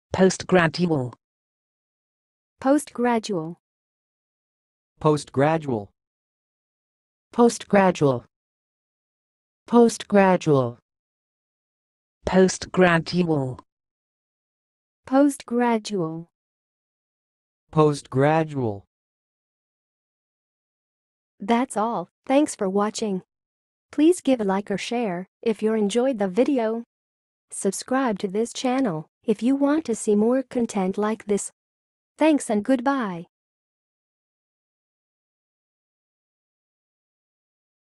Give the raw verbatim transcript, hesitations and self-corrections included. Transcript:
Postgradual. Postgradual. Postgradual. Postgradual. Postgradual. Postgradual. Postgradual. Postgradual. That's all. Thanks for watching. Please give a like or share if you enjoyed the video. Subscribe to this channel if you want to see more content like this. Thanks and goodbye.